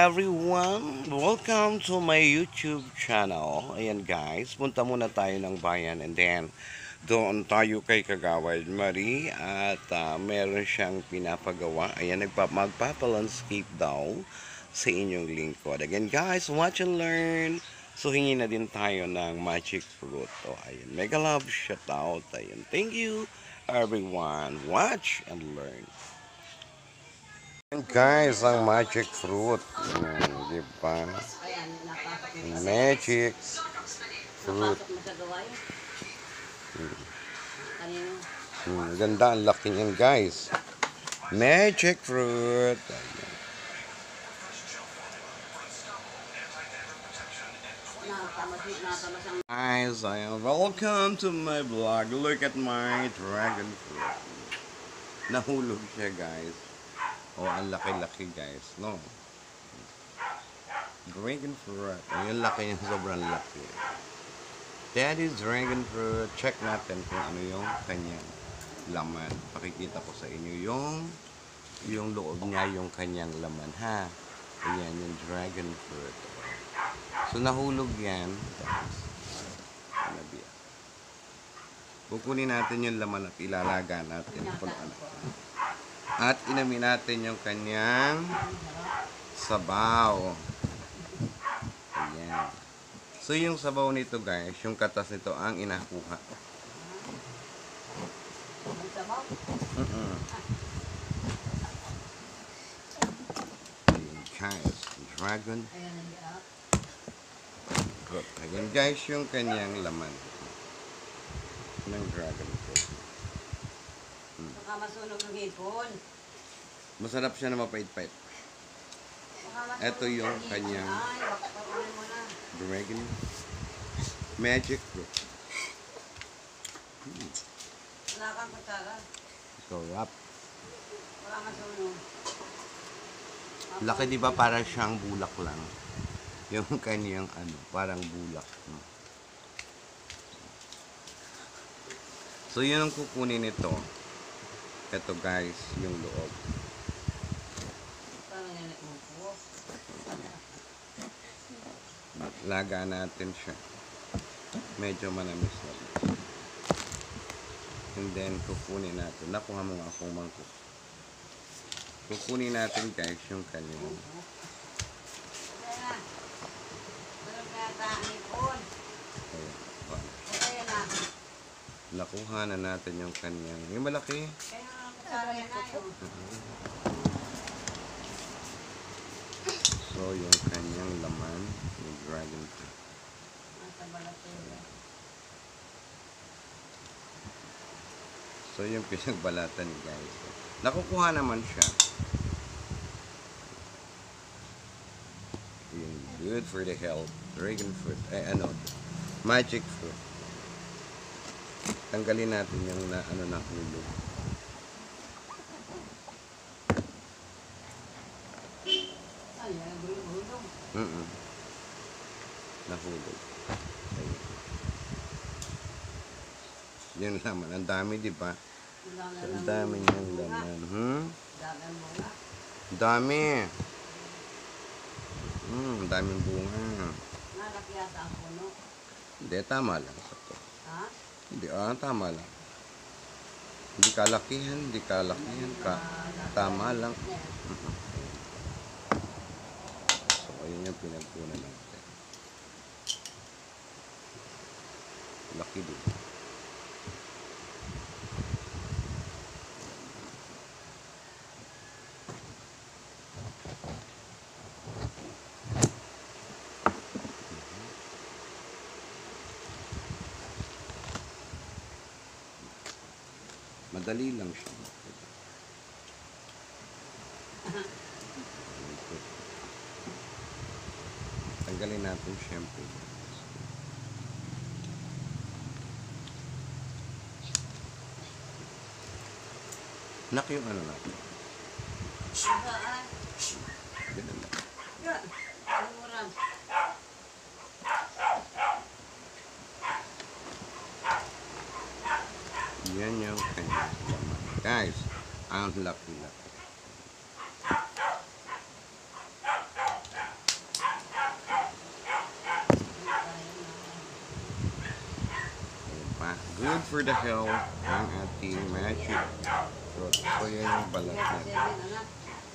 everyone! Welcome to my YouTube channel. Ayan guys, punta muna tayo ng bayan and then doon tayo kay Kagawad Marie at meron siyang pinapagawa. Ayan, magpapalandscape daw sa inyong lingkod. Again guys, watch and learn. So hingi na din tayo ng magic fruit. O, ayan, mega love shout out. Ayan, thank you everyone. Watch and learn. Guys, ang magic fruit. Di ba? Magic fruit. Ganda, ang laki niyan guys. Magic fruit. Guys, welcome to my vlog. Look at my dragon fruit. Nahulog siya guys. Oh, ang laki-laki guys, no? Dragon fruit. Yung laki niya, sobrang laki. That is dragon fruit. Check natin kung ano yung kanyang laman. Pakikita ko sa inyo yung loob niya, yung kanyang laman, ha? Ayan, yung dragon fruit. So, nahulog yan. Kukunin natin yung laman at ilalaga natin. At inamin natin yung kanyang sabaw. Ayan. So, yung sabaw nito guys, yung katas nito ang inakuha. Ayan guys, dragon. Ayan guys, yung kanyang laman ng dragon fruit. Baka masunog ng hipon. Masarap siya na mapait-pait. Ito yung kanyang dragon magic fruit. Wala kang kutsara. Sarap. Wala masunog. Laki, di ba, para siyang bulak lang. Yung kanyang parang bulak. So, yun ang kukunin nito. Ito guys, yung loob. Laga natin siya. Medyo manamis na. And then, kukunin natin. Nakuha mo nga akong mangkuk. Kukunin natin guys yung kanyang. Nakuha na natin yung kanyang. Yung malaki. So, yung kanyang laman, yung dragon fruit. So, yung pinagbalatan guys. Nakukuha naman siya. Yung good for the health. Dragon fruit. Magic fruit. Tanggalin natin yung na hulog. Nahulog. Ayun. Yan laman. Ang dami, di ba? Ang dami niyang laman. Dami. Ang daming bunga. Hindi, tama lang. Hindi, tama lang. Hindi kalakihan, tama lang. So, ayun yung pinagpunan natin. Laki din. Madali lang siya. Tanggalin natin syempre. Nak yung natin. Ganun lang. Yan yung kanya. Guys, ang laki-laki. for the health ng ating magic fruit. So, yan yung balat natin. Anak.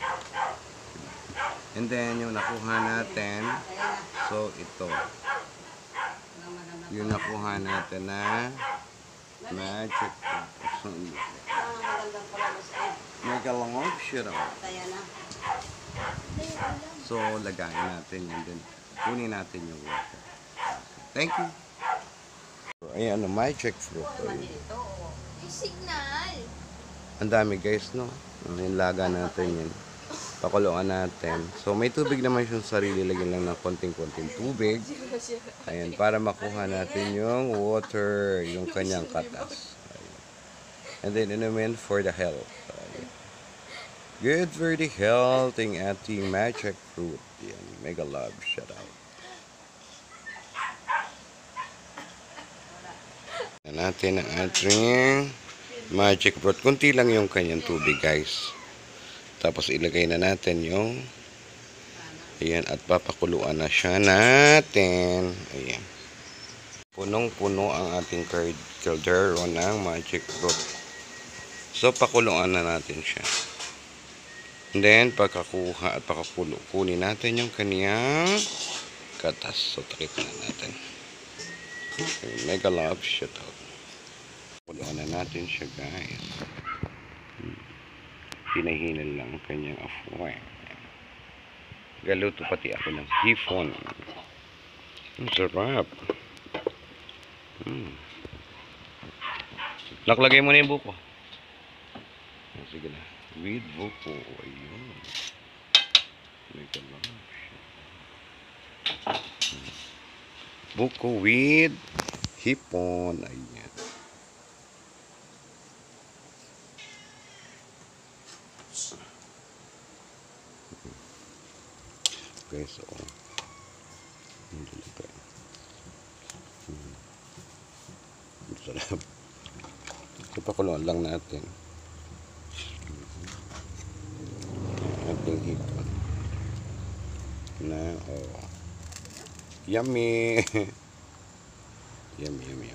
And then, yung nakuha natin, Kaya na. so ito, Walang maganda. yung nakuha natin na magic fruit. So, Walang magandang palabas eh. mega long siya raw. Kaya na. So, lagayin natin yun din. Kunin natin yung water. Thank you. So, ayan, magic fruit. Mali ito. Oh. Yung signal. Ang dami guys, no? Yung laga natin yun. Pakuluan natin. So, may tubig naman yung sarili. Lagyan lang ng konting-konting tubig. Ayan, para makuha natin yung water, yung kanyang katas. Ayan. And then, inumin for the health. Ayan. Good for the health ng ating magic fruit. Ayan, mega love. Shout out. Natin ang ating magic fruit. Kunti lang yung kanyang tubig guys. Tapos ilagay na natin yung ayan at papakuluan na siya natin. Ayan. Punong-puno ang ating caldero ng magic fruit. So pakuluan na natin siya. And then pagkakuha at pakakulo, kunin natin yung kaniyang katas. So takip na natin. Okay, mega love shout out. Pakuluan na natin siya guys. Pinahinal lang ang kanyang afoy. Galuto pati ako ng hipon. Ang sarap. Naklagay mo na yung buko. Sige na. With buko. Ayun. Buko with hipon. Ayan. Okay, so sarap. So, pakuluan lang natin ating hipon na yummy. Yummy.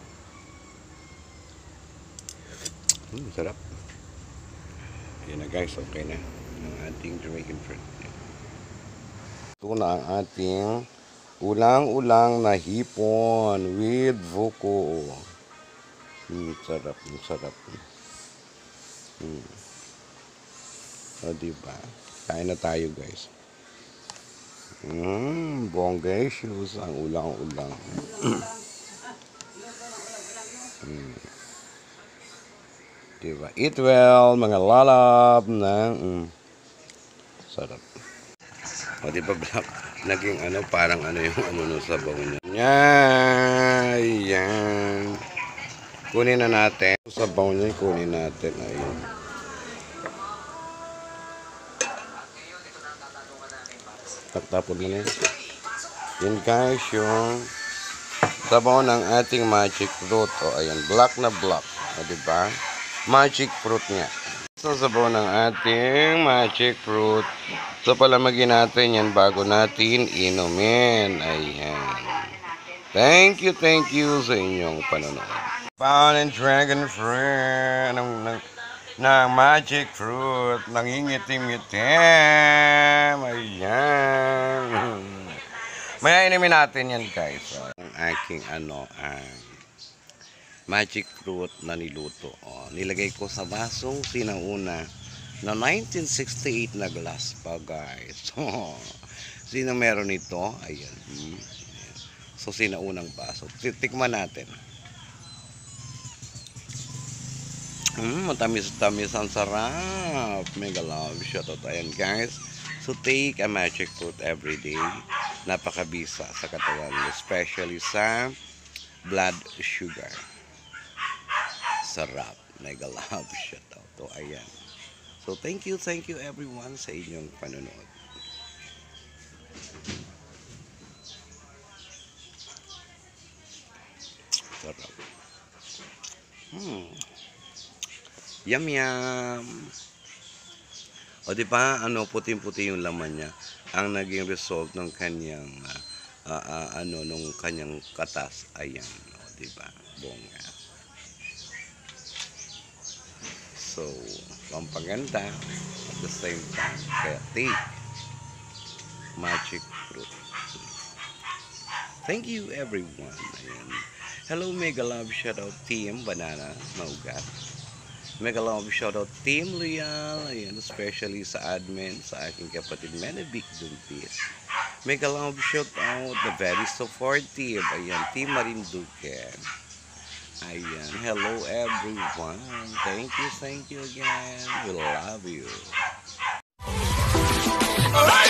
Sarap. Yan na guys, okay na ang ating Jamaican fruit. Ito na ang ating ulang-ulang na hipon with buko. Sarap. O, diba? Kain na tayo, guys. Bonggacious ang ulang-ulang. Diba? Eat well, mga lalab ng sarap. O, diba, black? Naging parang yung no, sabaw niya. Ayan. Kunin na natin. Sabaw niya, kunin natin. Ayun. Tapon mo na yun. Yun guys, yung sabaw ng ating magic fruit. O, ayan. Black na black. O, diba? Magic fruit niya. So, sabaw ng ating magic fruit. So, palamagin natin yan bago natin inumin. Ayan. Thank you sa inyong panonood. Pound and dragon fruit ng magic fruit. Nangingitim-itim. Ayan. May inumin natin yan guys. So, ang aking magic fruit na niluto. Nilagay ko sa basong sinauna na 1968 na glass pa guys. Sino meron ito? Ayan. So sinaunang baso. Tikman natin. Matamis-tamis ang sarap. Mega love. Shout out. Ayan guys. So take a magic fruit every day. Napakabisa sa katawan. Especially sa blood sugar. Sarap. Mega love. Shout out. So ayan. So thank you everyone sa inyong panonood. Sarap. Yum. O di ba puting-puti yung laman niya. Ang naging result ng kanyang nung kanyang katas. Ayan, o di ba? Bongga. So, pampaganda at the same time. Kaya take magic fruit. Thank you everyone. Ayan. Hello Mega Love Shoutout Team Banana Maugat. Mega Love Shoutout Team Loyal. Ayan, especially sa admin, sa aking kapatid Menevic Dumpis. Mega Love Shoutout the very supportive. Ayan, Team Marinduque. Ayan, hello everyone. Thank you again. We love you.